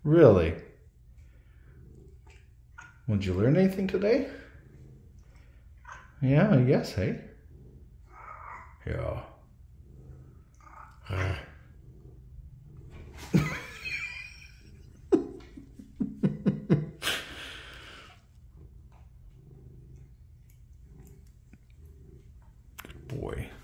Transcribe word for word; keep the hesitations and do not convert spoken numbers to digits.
Really? Well, did you learn anything today? Yeah, I guess, hey? Yeah. Uh. Good boy.